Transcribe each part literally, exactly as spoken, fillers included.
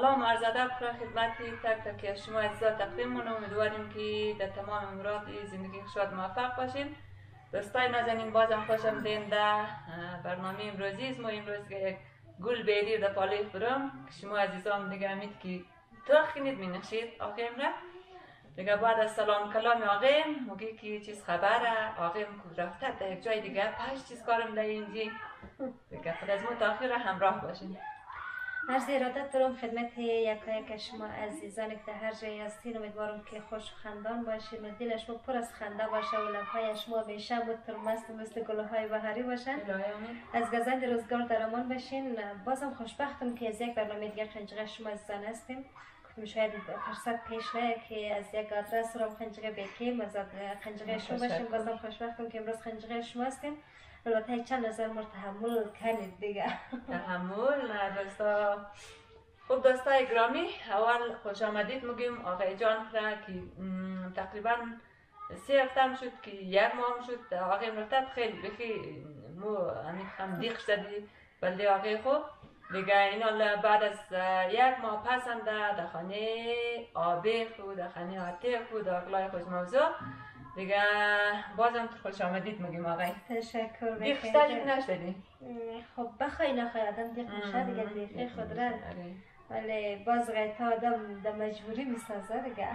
سلام عرض ادب خدمت تک تک از شما عزیزان تقدیم مونم. امیدواریم که در تمام امورات زندگی شاد موفق باشین. دوستای نازنین بازم خوش آمدین در برنامه امروزی. ما امروز یک گل بیری در پاله خورم که شما عزیزان دیگه امید که تخینید می نخشید آقایم را دیگه. بعد از سلام کلام آقایم مگی که چیز خبره آقایم که رفته در یک جای دیگه پنج چیز کارم در اینجی دیگه. خود از ما تا آخر همراه باشین. عرض ارادت دارم خدمت یکا یک شما عزیزان که در هر جایی هستین. امیدوارم که خوش و خندان باشین و دل شما پر از خنده باشه و لبهای شما همیشه مترمست مثل گلهای بهاری باشن. از گزند روزگار در امان باشین. بازم خوشبختم که از یک برنامه دیگر خنجقه شما عزیزان هستیم. شاید فرصت پیش نه که از یک آدرس رو خنجقه بکیم از خنجقه شما باشیم. بازم خوشبختم که امروز خنجقه شما هستیم. البته چند نظر مر تحمل کنید دیگه. تحمل نه دوستا. خب دوستای گرامی، اول خوش آمدید میگیم آقای جان را که تقریبا سه هفته شد که یک ماه شد آقای مرتب خیلی بخی مو همین هم دیخ شدی بلده آقای خوب دیگه. اینا بعد از یک ماه پس هم در خانه آبی خود در خانه آتی خود اقلای خوش موضوع دیگه بازم تو خوش آمدید میگیم آقای. تشکر. دیخ شدی نشدی؟ خب بخوای نخوای آدم دیخ میشه دیگه. دیخی خود را ولی باز غیتا آدم در مجبوری میسازه دیگه.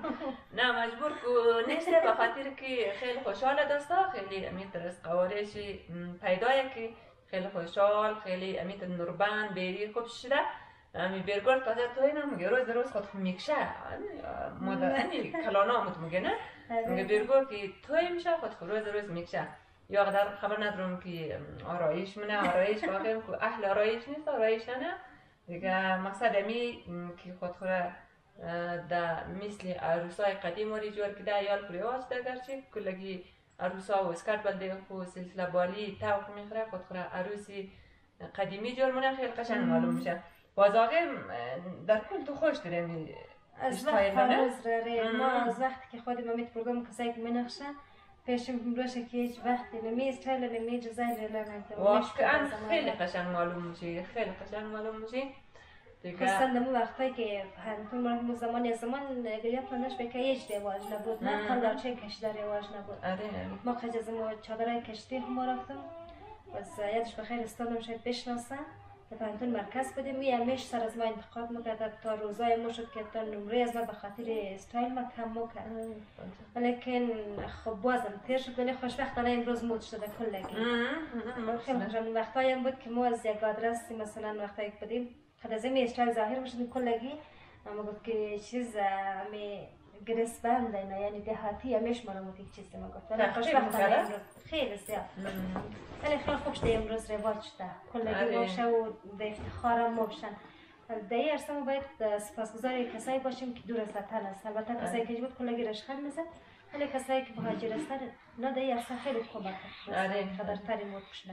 نه مجبور که نیسته به خاطر که خیلی خوشحاله دوستا. خیلی امید از قوارشی پیدایه که خیلی خوشحال خیلی امید نوربان بیری خوب شده. امی برگرد تازه توی نمیگه روز روز خود میکشه مادر امی کلانا مت میگه نه میگه برگرد که توی میشه خود روز روز میکشه. یا قدر خبر ندارم که آرایش منه آرایش واقعا که اهل آرایش نیست آرایش نه دیگه. مقصد امی که خود خوره در مثل عروسای قدیم وری جور که در یال پریواز در گرچه کلگی عروسا و اسکرت بلده خو سلسله بالی توق میخوره خود خوره عروسی قدیمی جور منه خیلی قشنگ معلوم میشه. باز آقای در کل تو خوش داره از وقت فرموز راره. ما از وقتی که خودم امید پرگم کسایی که منخشه پیشم روشه که هیچ وقتی نمیز تایل نمیج زایل لرنده واقعا خیلی قشنگ معلوم میشه خیلی قشنگ معلوم میشه دیگه. خاصا دمو وقتایی که هنتون مرمو زمان یا زمان گریت پندش بکه هیچ رواج نبود نه تندرچه کشیده رواج نبود. ما خجزمو چادرهای کشتی هم رفتم بس یادش بخیر استادم شاید بشناسم در پانتون مرکز بودیم. می همیش سر از ما انتقاد میکرد تا روزای ما شد که تا نمره از ما به خاطر استایل ما کم میکرد. ولیکن خب بازم تیر شد ولی خوشبختانه امروز مود شده کلگی. خیلی خوشم وقتایی هم بود که ما از یک آدرسی مثلا وقتایی که بودیم خد از این استایل ظاهر بشدیم کلگی اما گفت که چیز می گرس بنده نه یعنی دهاتی همیش ما رو یک چیزی ما گفت. ولی خوشبختانه امروز خیلی زیاد ولی خیلی خوبش ده امروز رواج شده کلگی باشه و به افتخارم باشن. در این عرصه ما باید سپاسگزار کسایی باشیم که دور از وطن هستن. البته کسایی که بود کلگی رشخند میزد ولی کسایی که مهاجر هستن نه در این عرصه خیلی خوبه قدرتری مود بشنه.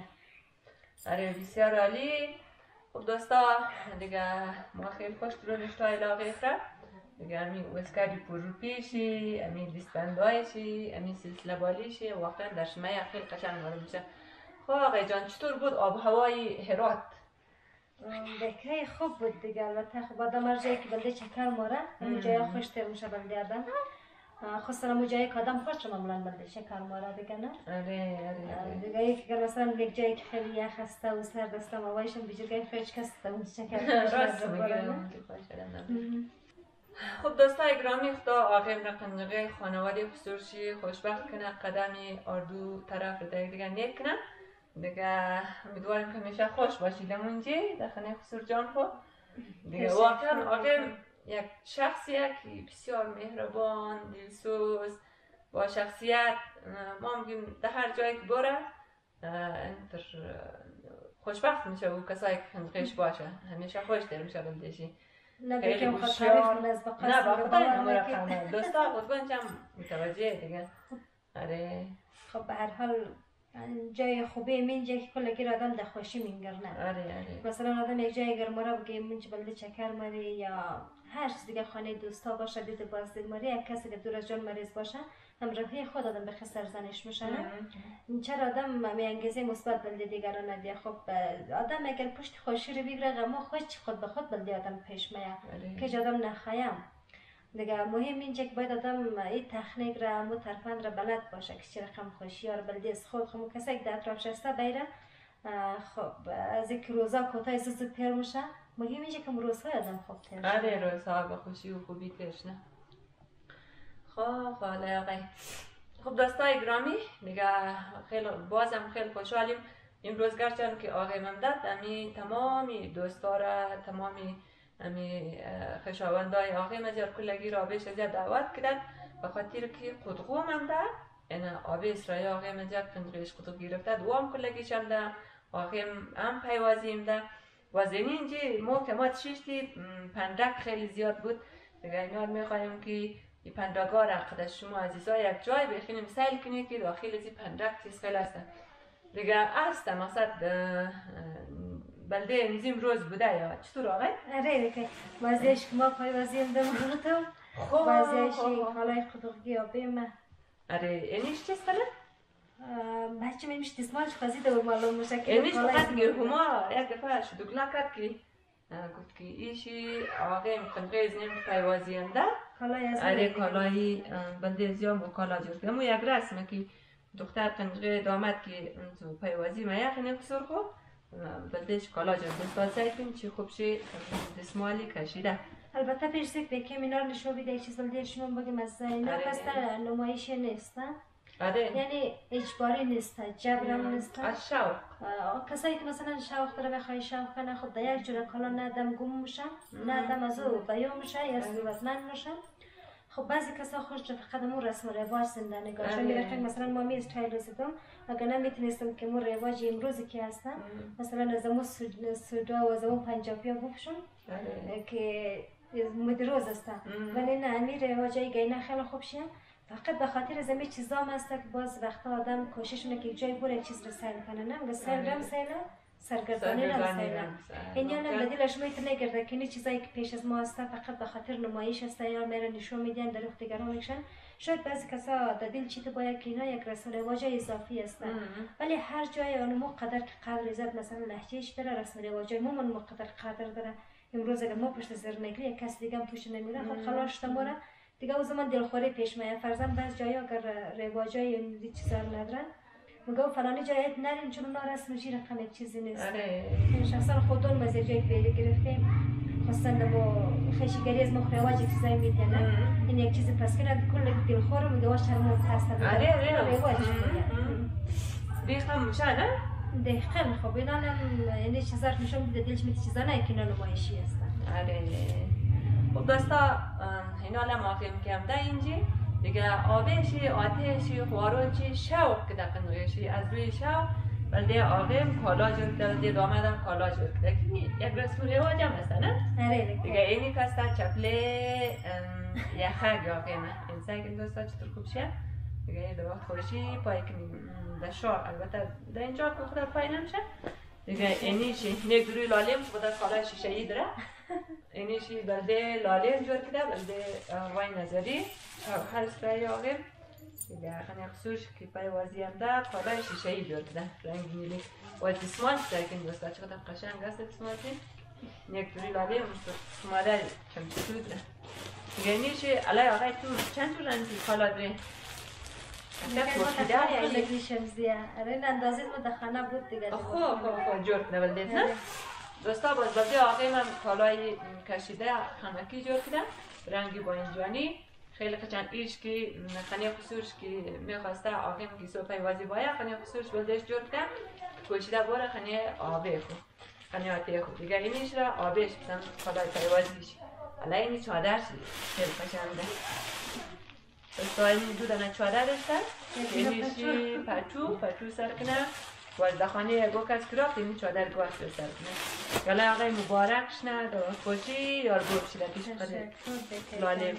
آره بسیار عالی. خب دوستا دیگه ما خیلی خوش درون اشتای علاقه فرد دیگه امی وسکاری پرو پیشی امی لیستبندایشی امی سلسله بالیشی واقعا در شمایه خیلی قشنگ معلوم میشه. خب آقای جان چطور بود آب هوای هرات؟ بکره خوب بود دیگه. البته خب آدم هر جایی که بلده چکر ماره اون جایی خوش تر میشه بلده آدم خصوصا اون جایی که آدم خوش معمولا بلده شکر ماره دیگه نه؟ آره آره دیگه یکی که مثلا یک جایی که خیلی یخ هسته و سرد هسته موایشم بیجرگای خیلی کسته اون شکر راست میگه. خب دوستای گرامی خدا آقایم را قنجقه خانواده خصوصی خوشبخت کنه قدمی اردو طرف دیگه دیگه نیک کنه دیگه. امیدواریم که همیشه خوش باشید اونجا در خانه خسرو جان خود دیگه. واقعا آقایم یک شخصیه که بسیار مهربان دلسوز با شخصیت. ما میگیم در هر جایی که بره انتر خوشبخت میشه و کسایی که خنجقش باشه همیشه خوش دل میشه بلدشی. نه بگم خود تعریف من از بقاس نه با خدای نمور خانه دوستا خود کنچم متوجه دیگه. آره خب به هر حال جای خوبی منجا که کلگی آدم دخوشی میگرنه. آره آره. مثلا آدم یک جای گرمارا بگه منج بلده چکر مری یا هر چیز دیگه خانه دوستا باشه دید بازدید مری یک کسی که دور از جان مریض باشه همراهی خود آدم به سرزنش میشنه. چرا آدم می انگیزه مثبت بلده دیگران ندیه. خب آدم اگر پشت خوشی رو بگیره غما خود خود به خود بلده آدم پیش میاد که آدم نخوایم. دیگه مهم اینجا که باید آدم این تکنیک را مو ترفند را بلد باشه که چه رقم خوشی ها را بلدی از خود خمو کسی که در اطراف شسته بیره خب از یک روزا کوتاه زود تیر میشه. مهم اینجا که روزهای آدم خوب تیر شه. آره روزها با خوشی و خوبی تیرش نه. خب حالا آقای خب دوستای گرامی دیگه خیلی بازم خیلی خوشحالیم امروز گرچند که آقای ممدد امی تمامی دوستا را تمامی امی خشاوندای آقای مجار کلگی را بیش از دعوت کردن به خاطر که قدغو ممده اینا آبی اسرائیل آقای مجار کنگریش قدغو گرفته دوام کلگی شمده آقای هم پیوازیم ده و زینی اینجا محکمات شیشتی پندرک خیلی زیاد بود دیگه اینا میخوایم که این پندرگاه را قد شما عزیزا یک جای بخینیم سیل کنید که داخل از این پندرک چیز خیلی هست دیگه هست مقصد بلده امزیم روز بوده یا چطور آقای؟ آره که بازیش که ما پای وزیم دمونتم بازیشی حالای قدغگی آبیم آره اینیش چیز کنه؟ بچه من میشه اسمالش خواهی دور معلوم میشه که اینیش فقط گیر هما یک دفعه شدوگلا کرد که گفت که ایشی آقای مقنقیز نیم پیوازیم ده آره کالایی بلده زیام و کالا جور که امو یک رسمه که دختر قنقی دامد که تو پیوازی ما یک نیم کسور خود بلدهش کالا جور دستال سعید کنیم چی خوب شی دستمالی کشیده البته پیش سید بکنیم اینا رو نشو بیده چیز بلده شما بگیم از اینا پسته نمایشی نیست آره یعنی اجباری نیست جبرم نیست از شوق کسایی که مثلا شوق داره بخوای شوق کنه خب در یک جور کالا نه دم گم میشه نه دم از او بیان میشه یا ثروتمند میشه خب بعضی کسا خوش فقط مو رسم و رواج زنده نگاهش میگه مثلا ما می استایل رسیدم اگر نمیتونستم که مو رواج امروزی که هستم مثلا از مو سودا و از مو پنجابی ها بپوشم که مدروز هستم ولی نه امیر رواجای گینه خیلی خوب شیم فقط به خاطر از همه چیزا هست که باز وقتا آدم کوشش میکنه که جای بره چیز رو سیل کنه نه میگه سیل رم سیله سرگردانی رم سیله این یعنی به دلش میتونه گرده که این چیزایی که پیش از ما هست فقط به خاطر نمایش هست یا میره نشون میدن در وقت دیگران میکشن شاید بعضی کسا در دل چیت باید که اینا یک رسم و رواج اضافی هستن ولی هر جای اونمو قدر که قدر عزت مثلا لهجهش داره رسم و رواج ما من قدر قدر داره امروز اگر ما پشت زر نگری یک کس دیگه هم پوش نمیره خود خلاص تماره دیگه او زمان دلخوری پیش میاد فرضاً بعض جایی اگر رواجای این چیزا ندارن میگم فلانی جای نریم چون اونا رسم جی رقم یک چیزی نیست آره شخصا خودمون باز جای پیدا گرفتیم خاصا با خشیگری از مخ رواج چیزایی میدن این یک چیز پس کنه کل دلخور میگه واش شرم هست آره آره رواج دیگه میشه نه دقیقاً خب اینا این چیزا رو نشون میده دلش میت چیزا نه که نمایشی هستن آره خب دوستا اینا الان موافقم که هم ده اینجی دیگه آبشی آتشی خوارونچی شوق که دقیقا رویشی از روی شوق بلده آقیم کالا جور کده بلده دامدم کالا جور کده که یک رسم و رواج هم هسته نه؟ دیگه اینی کسته چپله یخگ آقیمه این سایگیم دوستا چطور خوب شید دیگه در وقت خوشی پایی کنیم در شاه البته در اینجا که خود پای نمیشه دیگه اینیشی یک دوری لالیم خود کالای شیشه ای داره اینیشی بلده لالیم جور کده بلده وای نظری هر اسرائیل آقیم دیگه خانه خصوص که پای وازیم ده کالای شیشه ای جور کده رنگ میلی و تسمان سرکن دوستا چقدر قشنگ هست تسماتی یک دوری لالیم سماده چمچه داره دیگه اینیشی علای آقای تو چند تو رنگی کالا داره این اندازه ما در خانه بود دیگه خوب خوب خوب جور کنه بلدید نه؟ دوستا باز بلده آقای من کالای کشیده خانکی جور کنه رنگی با اینجانی خیلی قشنگ ایش که خانه خصوص که میخواسته آقای من که سو پیوازی باید خانه خصوص بلدهش جور کنه کوشیده باره خانه آبه خود خانه آتی خود دیگه اینیش را آبهش بسن کالای پیوازیش حالا اینی چادر خیلی قشنگه دوستا این دو دانه چادر داشته اینیشی پچو پچو سر کنه وزدخانه گو کس کرافت این چادر گو اصل سر کنه یالا آقای مبارکش نه درست باشی یار گو بشیده پیش قده لالیم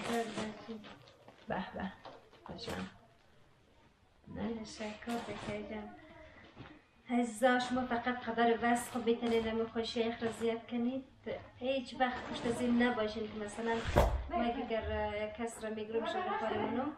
به به بشم تشکر بکی جان هزا شما فقط قدر وسخ بتنید نمی خوشی اخ را زیاد کنید هیچ وقت پشت از این نباشید که مثلا ما اگر کس را میگرم شده بخورمونم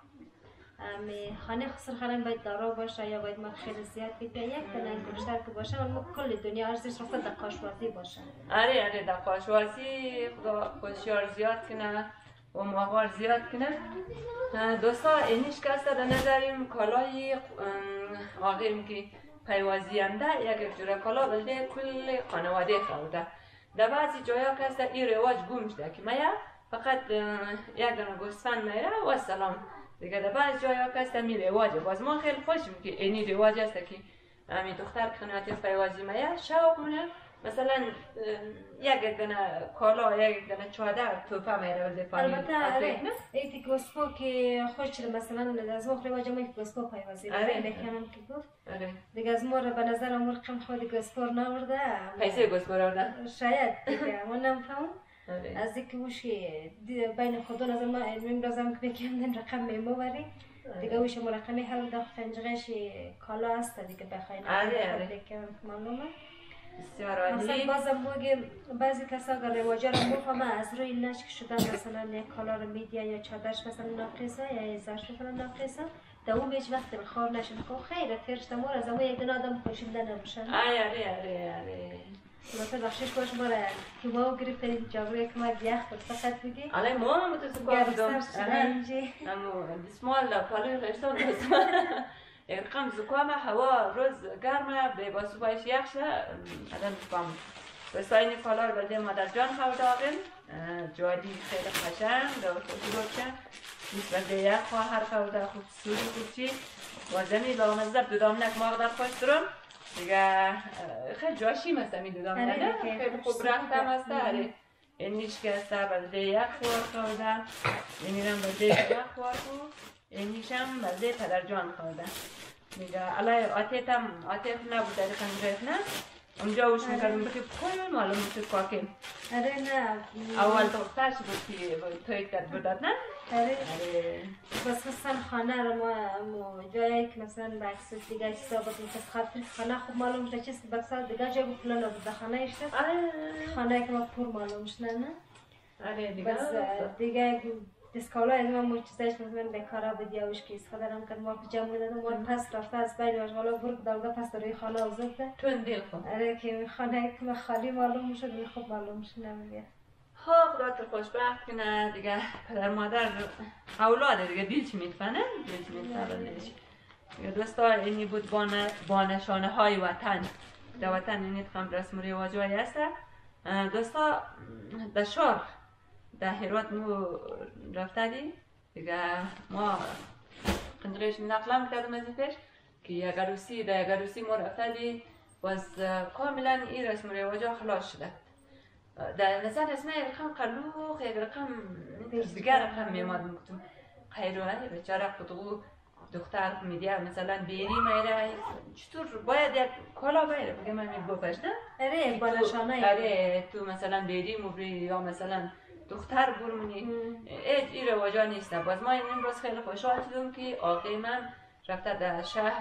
خانه خسر خانه باید دارا باشه یا باید ما خیلی زیاد بیده یک تنه این بیشتر که باشه ولی ما کل دنیا ارزش رفته در قاشوازی باشه آره آره در قاشوازی خدا خوشیار زیاد کنه و ماغار زیاد کنه دوستا اینیش که است در نظریم کالای آقایم که پیوازی هم ده یک جور کالا بلده کل خانواده خورده در بعضی جایا که است این رواج گم شده که میا فقط یک دانه گوسفند میره و سلام دیگه در بعض جایا که است می رواجه باز ما خیلی خوشیم که اینی رواج است که همین دختر که خانواده پیوازی میا شوق مونه مثلا یک دانه کالا یک دانه چادر توفه میره بلده پایین البته ایتی گوسفو که خوش شده مثلا از ما رواج ما یک گوسفو پیوازی میره بکنم که گفت دیگه از ما رو به نظر امور رقم خود گوسفو نورده پیسه گوسفو نورده شاید دیگه ما نمیفهم از اینکه وشی بین خدا نظر ما علمیم رازم که بکنم رقم میموری دیگه وش مرقمی حال داخل فنجغش کالا است دیگه بخواین آره آره معلومه بسیار عالی مثلا بازم بگیم بعضی کسا اگر رواجا رو بفهمه از روی نشک شدن مثلا یک کالا رو میدیا یا چادرش مثلا ناقصه یا ازاش مثلا ناقصه دوم هیچ وقت دلخوار نشن که خیره ترش دمور از اما یک دن آدم خوشنده نباشن آره آره آره آره مثلا بخشش باش ما را که ما گرفتیم جاگوی که ما بیخ بود فقط بگی آره ما هم تو سکوار بودم اما دسمال پالوی غشتا بودم رقم زکام هوا روز گرمه به باسوبایش یخشه آدم بفهم بساینی کالار بلده مادر جان خورده آقیم جوادی خیلی قشنگ دو خوشی روچه نیست بلده یک خواهر خورده خوب سوری خوب چی وازمی لامزده دودامنک ماغ در خوش درم دیگه خیلی جاشیم هستم این دودامنه خیلی خوب رختم هسته اینیش که هسته بلده یک خوار خورده اینیرم بلده یک خوار خورده اینیشم بلده پدر جان خورده میگه علای آتیت هم آتیت نبود در خنجرت نه اونجا وش میکردم بکی کل معلوم بود کاکیم اره نه اول دخترش بود که تویت کرد بودد نه اره بس خستن خانه رو ما جایی که مثلا بکس دیگه چیزا بود میکس خاطر خانه خوب معلوم شده چیز که بکس دیگه جای بود پلان بود خانه اشته خانه که ما پر معلوم شده نه اره دیگه بس دیگه دسکالا از ما مچیزش مثلا بکارا بود یا وش کیس خودم کرد ما پیجام بودم ما پس رفته از بین واژوالا برد داده پس روی خانه آزاده تو دل خود آره که خانه که خالی معلوم شد می خوب معلوم شد نمیگه ها خدا تو خوشبخت کنه دیگه پدر مادر اولاده دیگه دیل چی میتفنه دیل چی میتفنه دیگه دوستا اینی بود بانشانه های وطن در وطن اینی تخم رسم و رواج های هست دوستا در شهر در هرات مو رفته دی دیگه ما خندرش نقلم کردم از این پیش که یک عروسی در یک عروسی ما رفته دی باز کاملا این رسم و رواجا خلاص شده در نظر رسمه یک رقم قلوخ یک رقم دیگر رقم میماد مکتوم خیروه بچاره خودگو دختر میدیه مثلا بیری میره چطور باید یک کالا بیره بگه من می بپش نه؟ اره یک بالشانه اره تو مثلا بیری مبری یا مثلا دختر برمونی این رواجا نیست باز ما این روز خیلی خوشحال شدم که آقای من رفته در شهر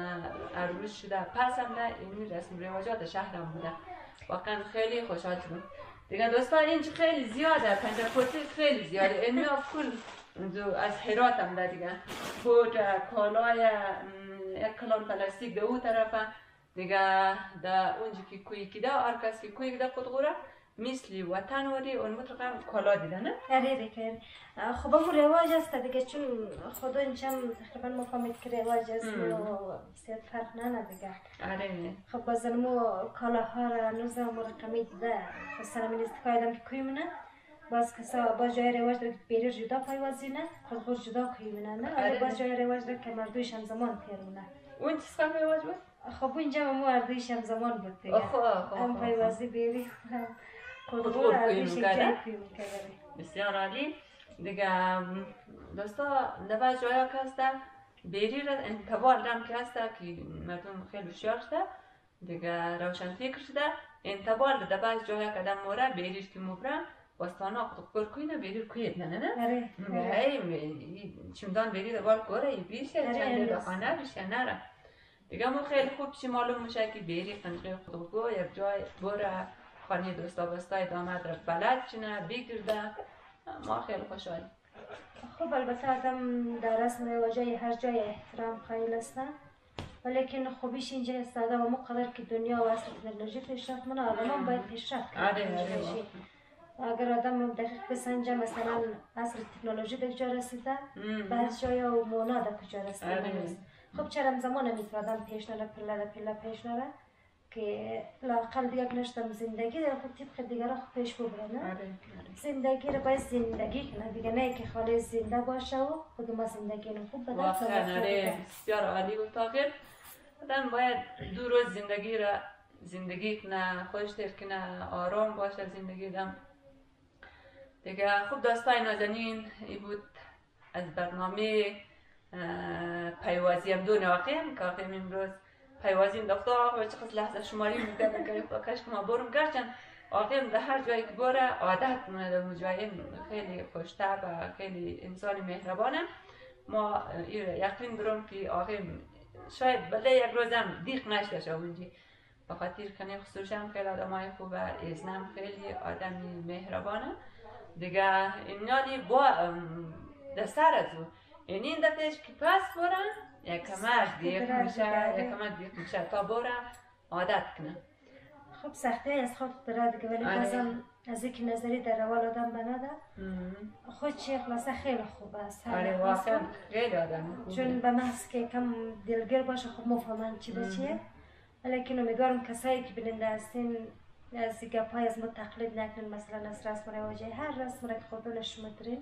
عروس شده پس هم نه این رسم رواجات شهرم بوده واقعا خیلی خوشحال شدم دیگه دوستان این خیلی زیاده پنجرپوتی خیلی زیاده این میاد کل از هرات هم ده دیگه بود کالای یک کلان پلاستیک ده او طرفه دیگه ده اونجا که کوی که ده آرکس که کوی که ده خود غوره مثل وطن وری اون مطلقا کالا دیده نه؟ آره دیگه خب اون رواج است دیگه چون خدا اینجا تقریبا مفهمید که رواج است و بسیار فرق نه دیگه آره خب باز مو کالاها را نوزه مرقمی دیده مثلا من استفاده که کوی منه باز کسا باز جای رواج داره که بیریر جدا پایوازی نه خود خود جدا کوی منه نه آره باز جای رواج داره که مردویش هم زمان پیر منه اون چیز که رواج بود؟ خب اینجا مو مردویش هم زمان بود دیگه هم پایوازی بیری خود خود کوی میکرده بسیار عالی دیگه دوستا دبا جایا که هسته بیری را انتبال رم که هسته که مردم خیلی شیار شده دیگه روشن فکر شده انتبال دبا جایا که دم موره بیریش که مبرم باستانا خود خود کوی نه بیریر کویت نه نه نه چمدان بیری دبال کوره ای بیشه چند دل خانه بیشه نره دیگه ما خیلی خوب چی معلوم میشه که بیری قنقی خودگو یک جای بره خانه دوستا بستای دامد را بلد چنه بگرده ما خیلی خوشحالیم. خب البته آدم در رسم رواجای هر جای احترام قائل است، ولیکن خوبیش اینجا است آدم همون قدر که دنیا و عصر تکنولوژی پیشرفت منه آدم هم باید پیشرفت کنه. اگر آدم دقیق بسنجه مثلا عصر تکنولوژی در کجا رسیده بعض جایا و مونا در کجا رسیده. خب چرا زمان میتونه آدم پیش نره پله پله پیش نره که لااقل دیگه نشتم زندگی در خود طبق دیگر خود پیش ببره نه؟ زندگی رو باید زندگی کنه دیگه، نه که خالی زنده باشه و خود ما زندگی رو خوب بدن. واقعا بسیار عالی و طاقت. آدم باید دو روز زندگی را زندگی کنه، خوش دل کنه، آرام باشه زندگی دم دیگه. خوب دوستای نازنین ای بود از برنامه پیوازی هم دو ناقیم که آقیم امروز پیوازی انداخته آقا چه قصد لحظه شماری میده بگریم کاش که ما برم گرچند آقیم در هر جایی که باره عادت مونه در مجایم خیلی خوشتر و خیلی انسان مهربانه. ما یقین دارم که آقیم شاید بله یک روزم دیق نشده شد اونجی بخاطر کنه خصوصی هم خیلی آدم های خوبه، ازنم خیلی آدمی مهربانه دیگه. اینالی با دستر از او این این دفعش که پس برن یک کمک دیق میشه یک کمک دیق میشه تا برن عادت کنه. خب سختی از خود داره دیگه، ولی بازم از اینکه نظری در روال آدم بنده خود چه خلاصه خیلی خوب است. آره واقعا خیلی آدم چون به محض که کم دلگیر باشه خب مفهمن چی به چیه، ولیکن امیدوارم کسایی که بیننده هستین از گپای از ما تقلید نکنین. مثلا از رسم رواجای هر رسم را که خودتون شما دارین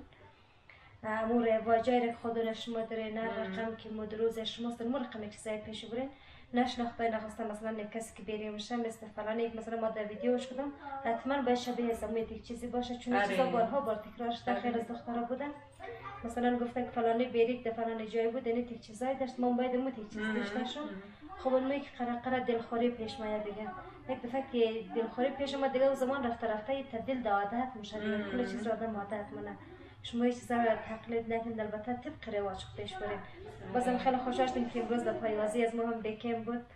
امور رواجای را که خودتون شما دارین رقم که مدروز شماست مو رقم چیزای پیش برین نشناخته نخواستم مثلا یک کسی که بیریم میشه مثل فلان یک مثلا ما در ویدیوش کدم حتما باید شبیه زمین یک چیزی باشه چون این چیزا بارها بار تکرار شده. خیلی از دخترها بودن مثلا گفتن که فلانی بیریک در فلان جای بود این یک چیزایی داشت ما باید مو یک چیز داشته شون. خب اون یک قرقره دلخوری پیش میاد دیگه، یک دفعه که دلخوری پیش ما دیگه و زمان رفته رفته تبدیل به عادت میشه دیگه. کل چیز رو آدم عادت منه. شما هیچ چیزا رو تقلید نکنید، البته طبق رواج پیش برید. بازم خیلی خوشحال شدم که امروز در پیوازی از ما هم بکم بود.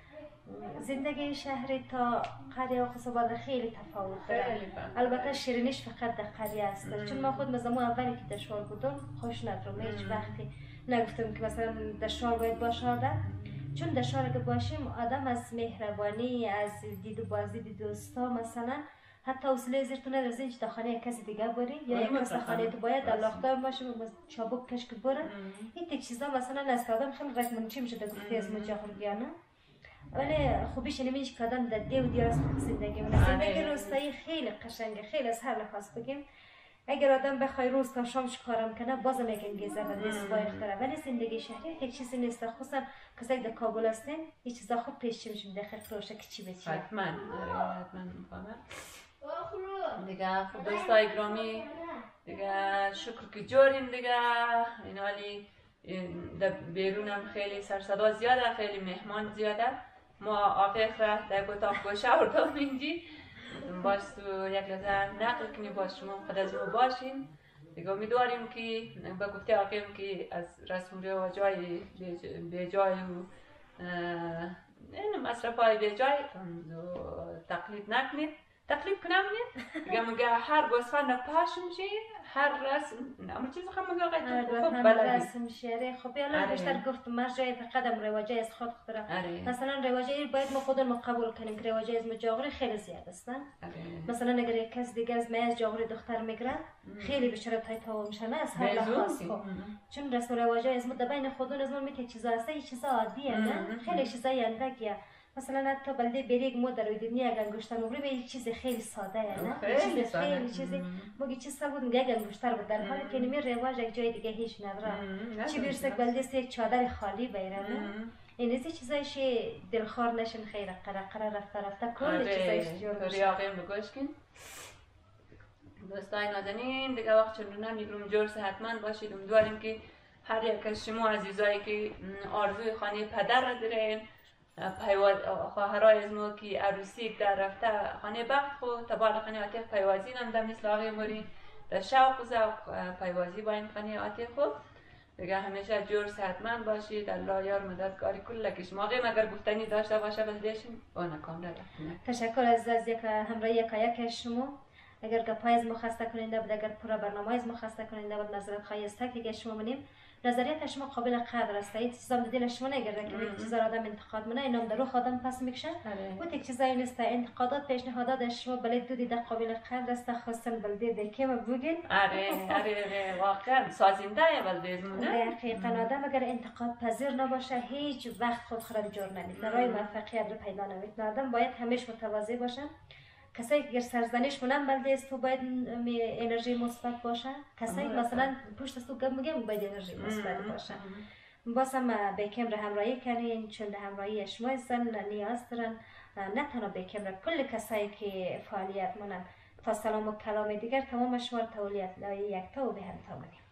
زندگی شهری تا قریه و خصوصا خیلی تفاوت داره. البته شیرینیش فقط در قریه است، چون ما خود مثلا اولی که در شهر بودم خوش ندارم هیچ وقتی نگفتم که مثلا در شهر باید باشه آدم، چون در شهر اگه باشیم آدم از مهربانی از دید و بازی دید دوستا مثلا حتی حوصله زیر تو نداره اینج تا خانه کسی دیگه بری یا یک کس خانه تو باید در لاختار باشه و چابک کشک بره. این تک چیزا مثلا از آدم خیلی رقمنچی میشه در گفته از مجاهرگیانه، ولی خوبیش اینه که آدم در دیو دیار زندگی منه. زندگی روستایی خیلی قشنگه، خیلی از هر لحاظ بگیم اگر آدم بخوای روز تا شام کارم کنه بازم یک انگیزه و دست داره، ولی زندگی شهری یک چیزی نیست. خصوصا کسایی در کابل هستین این چیزا خوب پیش میشه در خروشه که چی بچی حتما حتما میفهمم دیگه. خب دوستای گرامی دیگه شکر که جوریم دیگه. این حالی در بیرون هم خیلی سرصدا زیاده، خیلی مهمان زیاده. ما آقیق را در اتاق گوشه اردام اینجی باز تو یک لحظه نقل کنی باز شما خود از ما باشین دیگه. امیدواریم که به گفته آقیم که از رسم رواجای به جای و این مصرف های به جای تقلید نکنید. تقلید کنم نید دیگه مگه هر گوسفند پاش میشه هر رسم اما چیز خواهم مگه آقای تو خوب بلدی رسم شیره. خب یالا بیشتر گفتم مرز جای قدم رواجای از خود خود را مثلا رواجای باید ما خودمون قبول کنیم که رواجای از مجاوری خیلی زیاد است. مثلا اگر یک کس دیگه از میز جاوری دختر میگیره خیلی بیشتر تای تاو میشه نه از هر لحاظ. خب چون رسم رواجای از مد بین خودمون از ما میته چیزا هست این چیزا عادیه نه خیلی چیزای اندکیه. مثلا حتی بلده بریگ ما در ویدنی اگر انگشتر مبری به یک چیز خیلی ساده نه خیلی خیلی چیزی مگه چیز سال بود میگه انگشتر بود در حالی که نمی رواج یک جای دیگه هیچ نداره. چی بیرسک بلده است یک چادر خالی بیره نه این از چیزایش دلخوار نشن خیلی قرقره رفته رفته کل چیزایش جور میشه. ریاقیم بگوش کن دوستای نازنین دیگه وقت چون نمیگرم جور صحتمند باشید. امیدواریم که هر یک از شما عزیزایی که آرزوی خانه پدر را دارین خواهرای از ما که عروسی در رفته خانه بخت خود تبال خانه عتیق پیوازی نم در مثل آقای موری در شوق و ذوق پیوازی با این خانه عتیق خود دیگه همیشه جور صحتمند باشید. الله یار مددکاری کل شما. آقای اگر گفتنی داشته باشه بلدیشیم اون کاملا رفتیم. تشکر از از یک همراهی یک یک شما. اگر گپای از ما خسته کننده بود، اگر پورا برنامه از ما خسته کننده بود، نظرت خواهی است که شما منیم نظریات شما قابل قدر است. این چیزا دل شما نگرده که یک چیزا آدم انتقاد منه اینم در روح آدم پس میکشه. و یک چیزایی نیست. انتقادات پیشنهادات شما بلد دو دیده قابل قدر است. خواستن بلده دکیم بگین. آره آره واقعا سازنده بلده زمونه. دقیقاً آدم اگر انتقاد پذیر نباشه هیچ وقت خود خرد جور نمید. راه موفقیت رو پیدا نمید. آدم باید همیشه متواضع باشه. کسایی که سرزنش منم بلده است تو باید انرژی مثبت باشه. کسایی که مثلا پشت از تو گپ میگم باید انرژی مثبت باشه. بازم به کمر همراهی کنین چون همراهی شما زن نیاز دارن. نه تنها به کمر کل کسایی که فعالیت منن. تا سلام و کلام دیگر تمام شما تولیت یک تا و به هم تا منیم.